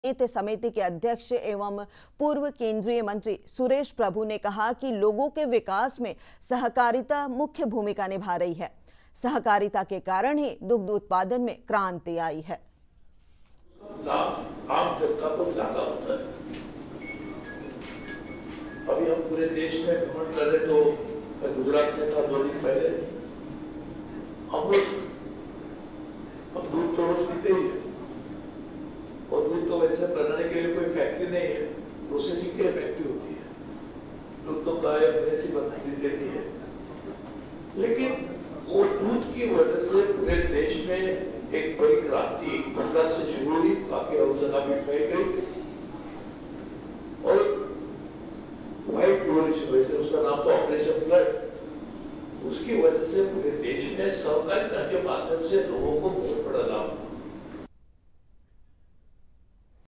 समिति के अध्यक्ष एवं पूर्व केंद्रीय मंत्री सुरेश प्रभु ने कहा कि लोगों के विकास में सहकारिता मुख्य भूमिका निभा रही है। सहकारिता के कारण ही दुग्ध उत्पादन में क्रांति आई है। लाभ आम जनता को ज्यादा होता है। अभी हम पूरे देश में भ्रमण कर रहे तो मैं गुजरात में था 2 दिन पहले। हम दूध तो रोज पीते ही है और दूध तो वैसे बनाने के लिए कोई फैक्ट्री नहीं है, प्रोसेसिंग के लिए फैक्ट्री होती है। दूध तो गाय भैंस ही बना देती है, लेकिन वो दूध की वजह से पूरे देश में एक बड़ी क्रांति गुजरात से शुरू हुई, बाकी और जगह भी फैल गई। और व्हाइट रिवॉल्यूशन, वैसे उसका नाम तो ऑपरेशन फ्लड, उसकी वजह से पूरे देश में सहकारिता के माध्यम से लोगों को बहुत बड़ा लाभ